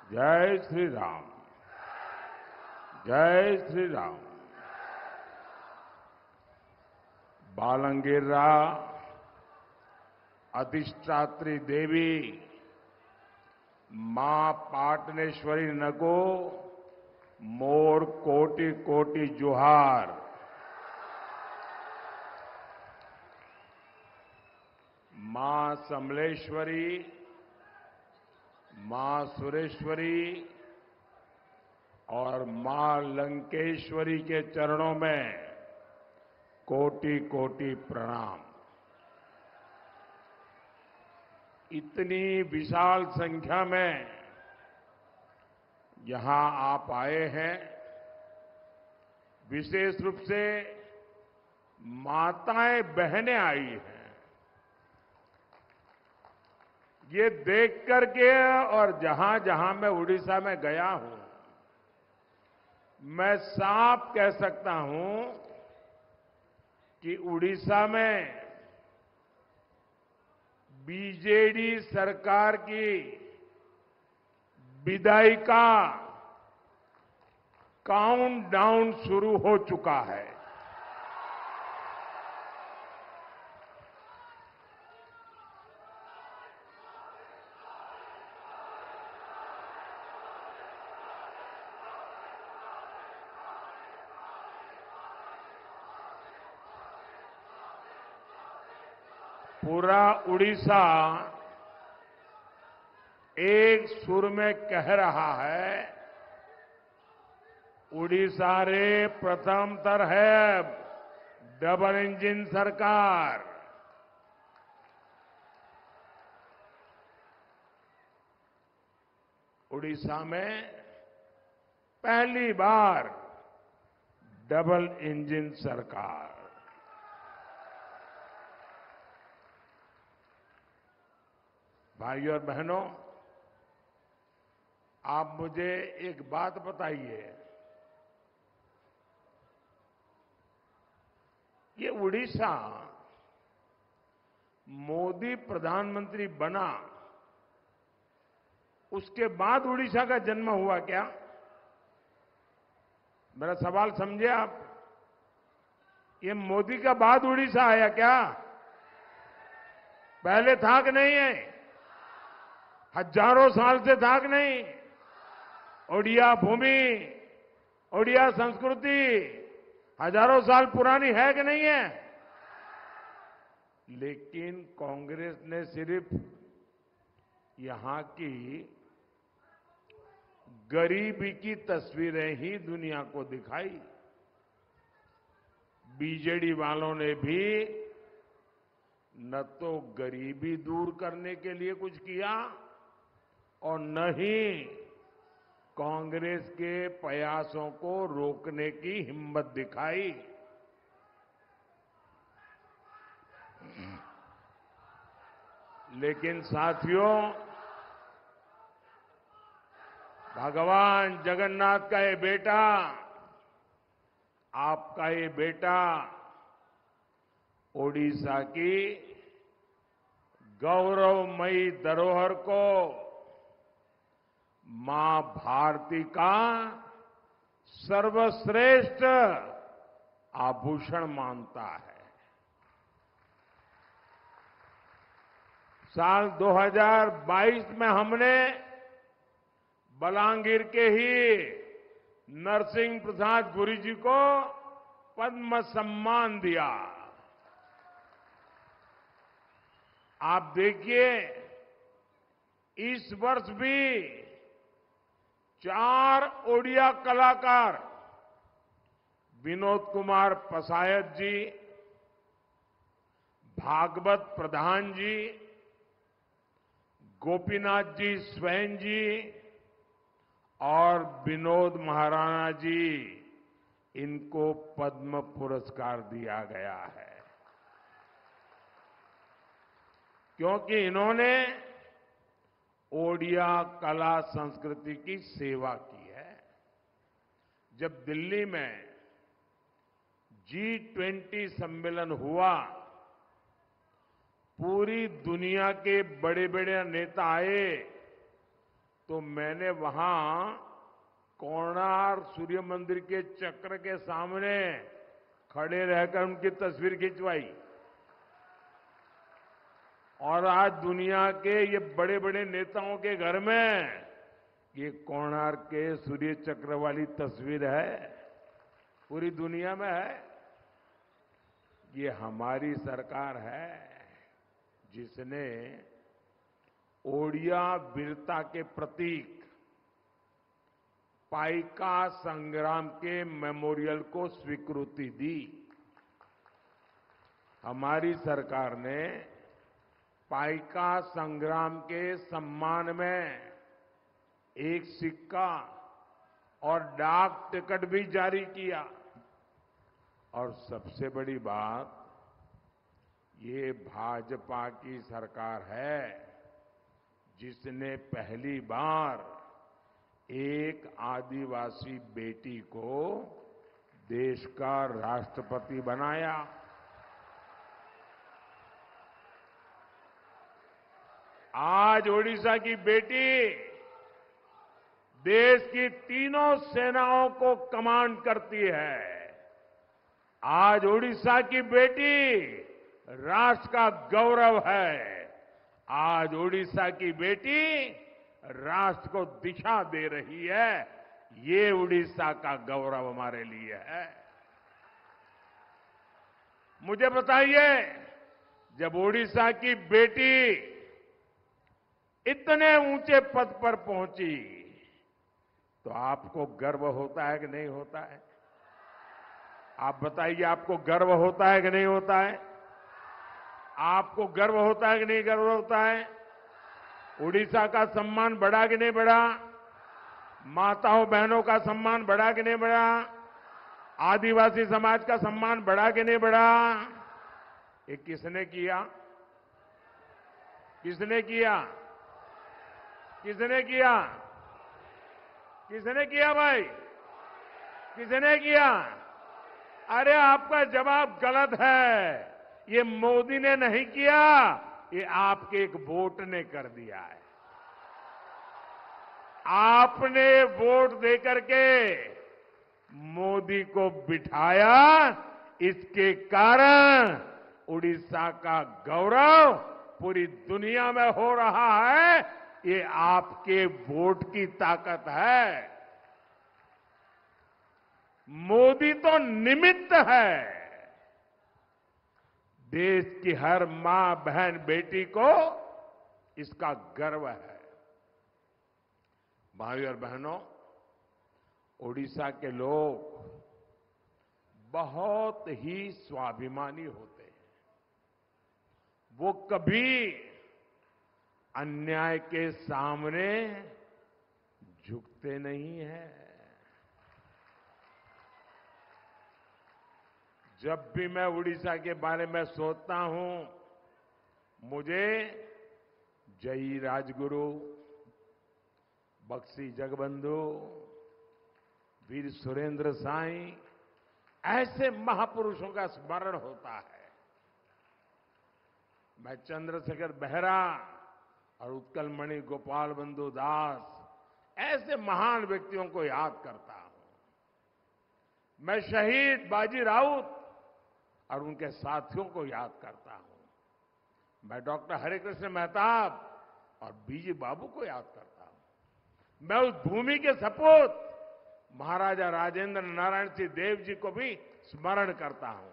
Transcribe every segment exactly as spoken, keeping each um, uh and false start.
जय श्री राम। जय श्री राम। बालंगीरा अधिष्ठात्री देवी मां पाटनेश्वरी नगो मोर कोटि कोटि जुहार। मां समलेश्वरी, मां सुरेश्वरी और मां लंकेश्वरी के चरणों में कोटि कोटि प्रणाम। इतनी विशाल संख्या में यहां आप आए हैं, विशेष रूप से माताएं बहनें आई हैं। ये देख करके और जहां जहां मैं उड़ीसा में गया हूं, मैं साफ कह सकता हूं कि उड़ीसा में बीजेडी सरकार की विदाई का काउंटडाउन शुरू हो चुका है। पूरा उड़ीसा एक सुर में कह रहा है, उड़ीसा रे प्रथम तर है डबल इंजन सरकार। उड़ीसा में पहली बार डबल इंजन सरकार। भाइयों और बहनों, आप मुझे एक बात बताइए, ये उड़ीसा मोदी प्रधानमंत्री बना उसके बाद उड़ीसा का जन्म हुआ क्या? मेरा सवाल समझे आप? ये मोदी का बाद उड़ीसा आया क्या? पहले था कि नहीं है? हजारों साल से था कि नहीं? ओडिया भूमि, ओडिया संस्कृति हजारों साल पुरानी है कि नहीं है? लेकिन कांग्रेस ने सिर्फ यहां की गरीबी की तस्वीरें ही दुनिया को दिखाई। बीजेडी वालों ने भी न तो गरीबी दूर करने के लिए कुछ किया और न ही कांग्रेस के प्रयासों को रोकने की हिम्मत दिखाई। लेकिन साथियों, भगवान जगन्नाथ का ये बेटा, आपका ये बेटा ओडिशा की गौरवमयी धरोहर को मां भारती का सर्वश्रेष्ठ आभूषण मानता है। साल दो हज़ार बाईस में हमने बलांगीर के ही नरसिंह प्रसाद गुरु जी को पद्म सम्मान दिया। आप देखिए, इस वर्ष भी चार ओडिया कलाकार, विनोद कुमार पसायत जी, भागवत प्रधान जी, गोपीनाथ जी स्वयं जी और विनोद महाराणा जी, इनको पद्म पुरस्कार दिया गया है, क्योंकि इन्होंने ओडिया कला संस्कृति की सेवा की है। जब दिल्ली में जी ट्वेंटी सम्मेलन हुआ, पूरी दुनिया के बड़े बड़े नेता आए, तो मैंने वहां कोणार्क सूर्य मंदिर के चक्र के सामने खड़े रहकर उनकी तस्वीर खिंचवाई। और आज दुनिया के ये बड़े बड़े नेताओं के घर में ये कोणार्क के सूर्य चक्र वाली तस्वीर है, पूरी दुनिया में है। ये हमारी सरकार है जिसने ओडिया वीरता के प्रतीक पाइका संग्राम के मेमोरियल को स्वीकृति दी। हमारी सरकार ने पाइका संग्राम के सम्मान में एक सिक्का और डाक टिकट भी जारी किया। और सबसे बड़ी बात, ये भाजपा की सरकार है जिसने पहली बार एक आदिवासी बेटी को देश का राष्ट्रपति बनाया। आज ओडिशा की बेटी देश की तीनों सेनाओं को कमांड करती है। आज ओडिशा की बेटी राष्ट्र का गौरव है। आज ओडिशा की बेटी राष्ट्र को दिशा दे रही है। ये ओडिशा का गौरव हमारे लिए है। मुझे बताइए, जब ओडिशा की बेटी इतने ऊंचे पद पर पहुंची तो आपको गर्व होता है कि नहीं होता है? आप बताइए, आपको गर्व होता है कि नहीं होता है? आपको गर्व होता है कि नहीं गर्व होता है? उड़ीसा का सम्मान बढ़ा कि नहीं बढ़ा? माताओं बहनों का सम्मान बढ़ा कि नहीं बढ़ा? आदिवासी समाज का सम्मान बढ़ा कि नहीं बढ़ा? ये किसने किया? किसने किया? किसने किया? किसने किया भाई? किसने किया? अरे आपका जवाब गलत है। ये मोदी ने नहीं किया, ये आपके एक वोट ने कर दिया है। आपने वोट देकर के मोदी को बिठाया, इसके कारण उड़ीसा का गौरव पूरी दुनिया में हो रहा है। ये आपके वोट की ताकत है। मोदी तो निमित्त है। देश की हर मां, बहन, बेटी को इसका गर्व है। भाई और बहनों, ओडिशा के लोग बहुत ही स्वाभिमानी होते हैं। वो कभी अन्याय के सामने झुकते नहीं हैं। जब भी मैं उड़ीसा के बारे में सोचता हूं, मुझे जयी राजगुरु, बक्सी जगबंधु, वीर सुरेंद्र साईं, ऐसे महापुरुषों का स्मरण होता है। मैं चंद्रशेखर बेहरा और उत्कलमणि गोपाल बंधु दास, ऐसे महान व्यक्तियों को याद करता हूं। मैं शहीद बाजी राउत और उनके साथियों को याद करता हूं। मैं डॉक्टर हरिकृष्ण मेहताब और बीजी बाबू को याद करता हूं। मैं उस भूमि के सपूत महाराजा राजेंद्र नारायण सिंह देव जी को भी स्मरण करता हूं।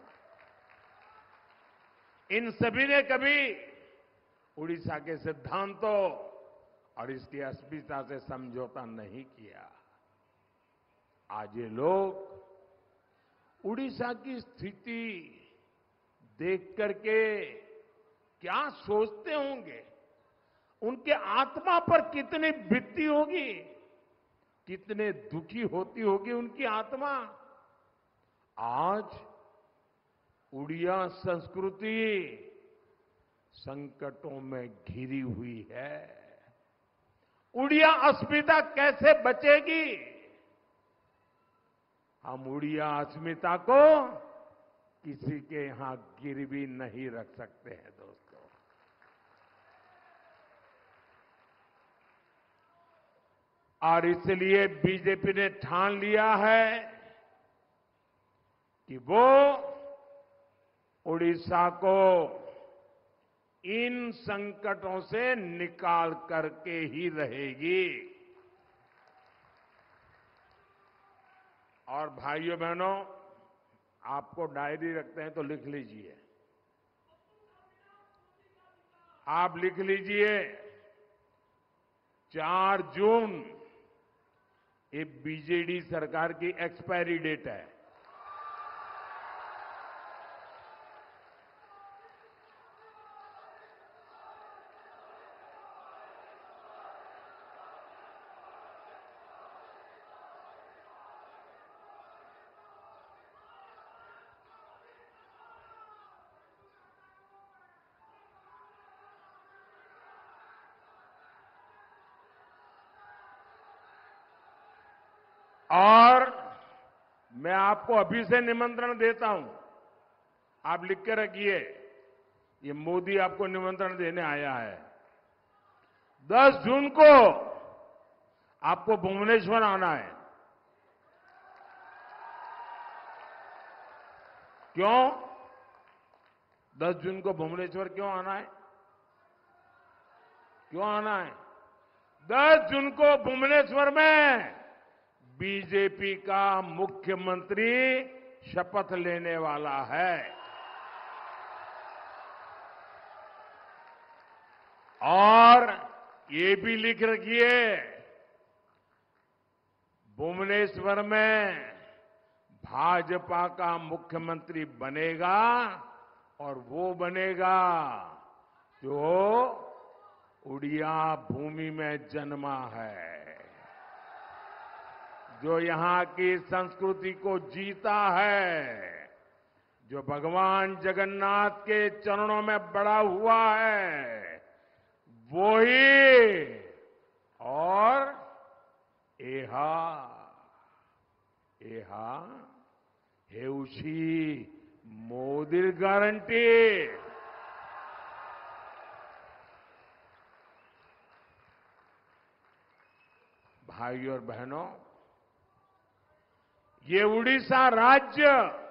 इन सभी ने कभी उड़ीसा के सिद्धांतों और इसकी अस्मिता से समझौता नहीं किया। आज ये लोग उड़ीसा की स्थिति देख करके क्या सोचते होंगे? उनके आत्मा पर कितनी बीतती होगी, कितने दुखी होती होगी उनकी आत्मा। आज उड़िया संस्कृति संकटों में घिरी हुई है। उड़िया अस्मिता कैसे बचेगी? हम उड़िया अस्मिता को किसी के यहां गिरवी नहीं रख सकते हैं दोस्तों। और इसलिए बीजेपी ने ठान लिया है कि वो उड़ीसा को इन संकटों से निकाल करके ही रहेगी। और भाइयों बहनों, आपको डायरी रखते हैं तो लिख लीजिए, आप लिख लीजिए चार जून ये बीजेडी सरकार की एक्सपायरी डेट है। और मैं आपको अभी से निमंत्रण देता हूं, आप लिख के रखिए, ये मोदी आपको निमंत्रण देने आया है। दस जून को आपको भुवनेश्वर आना है। क्यों दस जून को भुवनेश्वर क्यों आना है? क्यों आना है? दस जून को भुवनेश्वर में बीजेपी का मुख्यमंत्री शपथ लेने वाला है। और ये भी लिख रखिए, भुवनेश्वर में भाजपा का मुख्यमंत्री बनेगा और वो बनेगा जो उड़िया भूमि में जन्मा है, जो यहां की संस्कृति को जीता है, जो भगवान जगन्नाथ के चरणों में बड़ा हुआ है, वो ही। और एहा एहा हेउशी मोदीर गारंटी। भाइयों और बहनों, ये उड़ीसा राज्य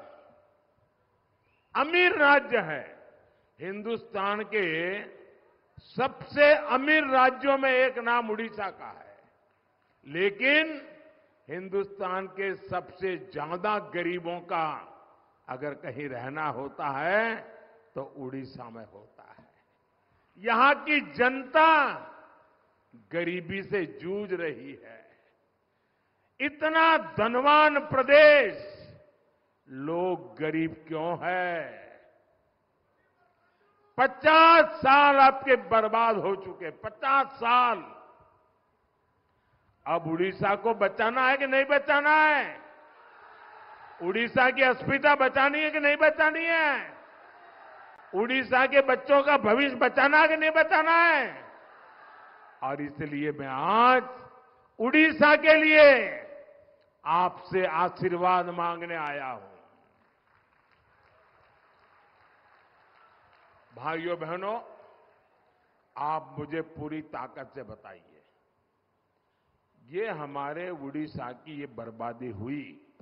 अमीर राज्य है। हिंदुस्तान के सबसे अमीर राज्यों में एक नाम उड़ीसा का है, लेकिन हिंदुस्तान के सबसे ज्यादा गरीबों का अगर कहीं रहना होता है तो उड़ीसा में होता है। यहां की जनता गरीबी से जूझ रही है। इतना धनवान प्रदेश, लोग गरीब क्यों है? पचास साल आपके बर्बाद हो चुके, पचास साल। अब उड़ीसा को बचाना है कि नहीं बचाना है? उड़ीसा की अस्मिता बचानी है कि नहीं बचानी है? उड़ीसा के बच्चों का भविष्य बचाना है कि नहीं बचाना है? और इसलिए मैं आज उड़ीसा के लिए आपसे आशीर्वाद मांगने आया हूं। भाइयों बहनों, आप मुझे पूरी ताकत से बताइए, ये हमारे उड़ीसा की ये बर्बादी हुई,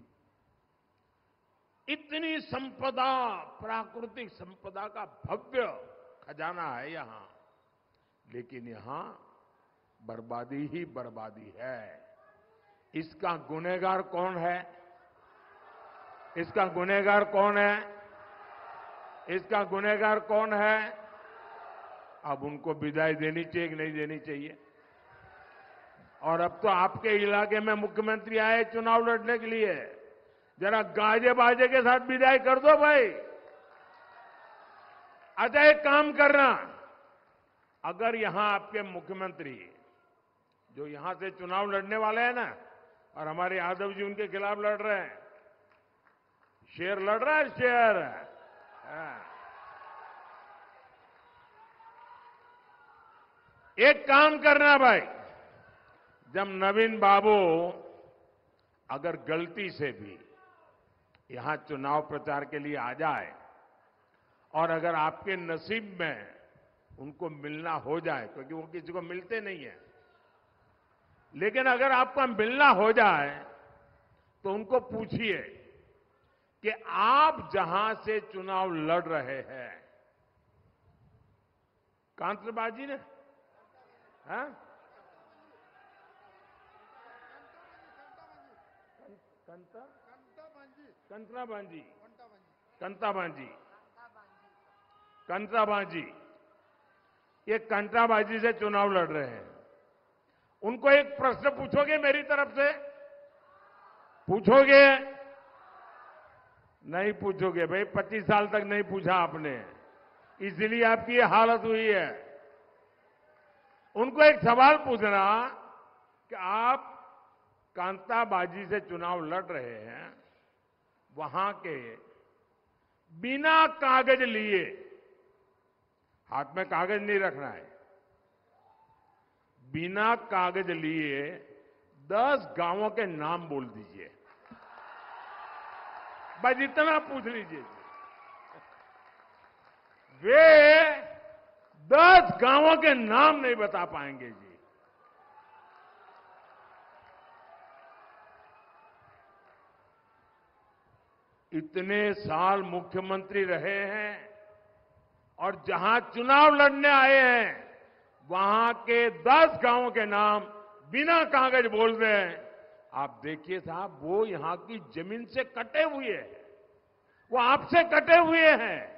इतनी संपदा, प्राकृतिक संपदा का भव्य खजाना है यहां, लेकिन यहां बर्बादी ही बर्बादी है। इसका गुनहगार कौन है? इसका गुनहगार कौन है? इसका गुनहगार कौन है? अब उनको विदाई देनी चाहिए कि नहीं देनी चाहिए? और अब तो आपके इलाके में मुख्यमंत्री आए चुनाव लड़ने के लिए, जरा गाजे बाजे के साथ विदाई कर दो भाई। अच्छा, एक काम करना, अगर यहां आपके मुख्यमंत्री जो यहां से चुनाव लड़ने वाले हैं ना, और हमारे यादव जी उनके खिलाफ लड़ रहे हैं, शेर लड़ रहा है, शेर। हाँ। एक काम करना भाई, जब नवीन बाबू अगर गलती से भी यहां चुनाव प्रचार के लिए आ जाए और अगर आपके नसीब में उनको मिलना हो जाए, क्योंकि वो किसी को मिलते नहीं है, लेकिन अगर आपका मिलना हो जाए तो उनको पूछिए कि आप जहां से चुनाव लड़ रहे हैं, कांतबाजी ने, हाँ? कंता कंत्राबाजी कंताबाजी कंत्राबाजी ये कंत्राबाजी से चुनाव लड़ रहे हैं। उनको एक प्रश्न पूछोगे मेरी तरफ से? पूछोगे? नहीं पूछोगे भाई, पच्चीस साल तक नहीं पूछा आपने, इसलिए आपकी ये हालत हुई है। उनको एक सवाल पूछना कि आप कांताबाजी से चुनाव लड़ रहे हैं, वहां के बिना कागज लिए, हाथ में कागज नहीं रखना है, बिना कागज लिए दस गांवों के नाम बोल दीजिए, बस इतना पूछ लीजिए। वे दस गांवों के नाम नहीं बता पाएंगे जी। इतने साल मुख्यमंत्री रहे हैं और जहां चुनाव लड़ने आए हैं वहां के दस गांवों के नाम बिना कागज बोल रहे हैं। आप देखिए साहब, वो यहां की जमीन से कटे हुए हैं, वो आपसे कटे हुए हैं।